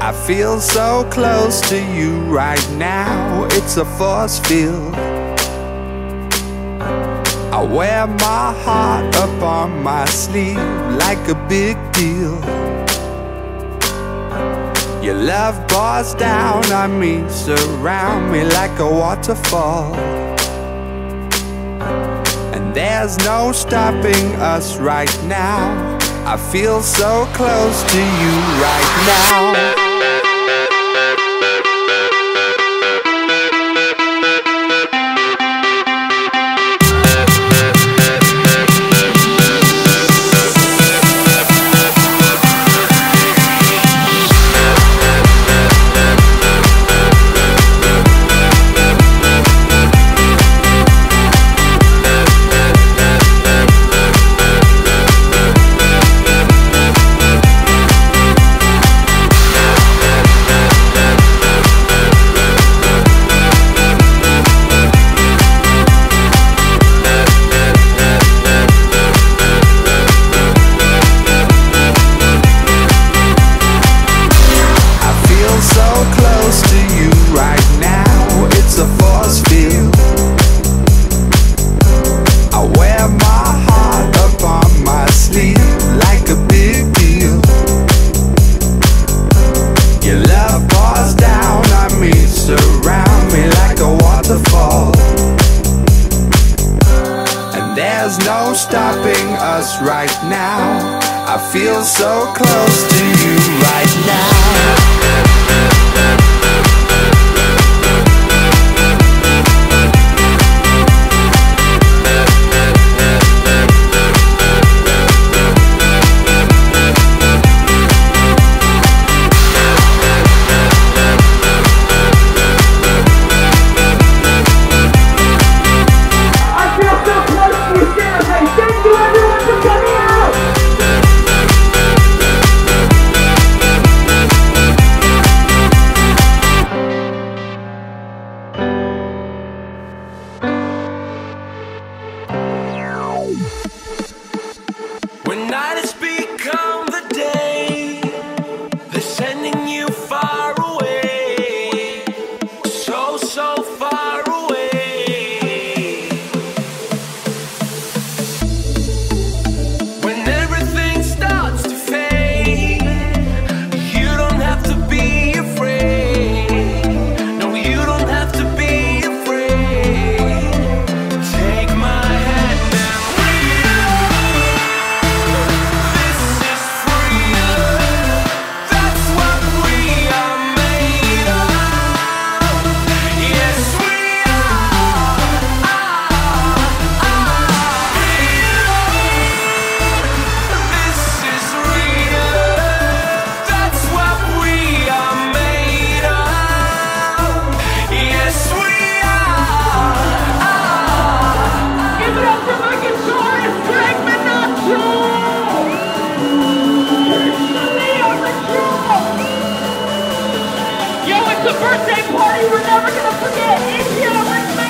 I feel so close to you right now, it's a force field. I wear my heart up on my sleeve like a big deal. Your love pours down on me, surround me like a waterfall. And there's no stopping us right now. I feel so close to you right now. There's no stopping us right now. I feel so close to you right now. When night has become the day, they're sending you far away, so, so far away. When everything starts to fade, you don't have to be afraid. No, you don't have to be afraid. Take my hand now. Birthday party we're never gonna forget. EPR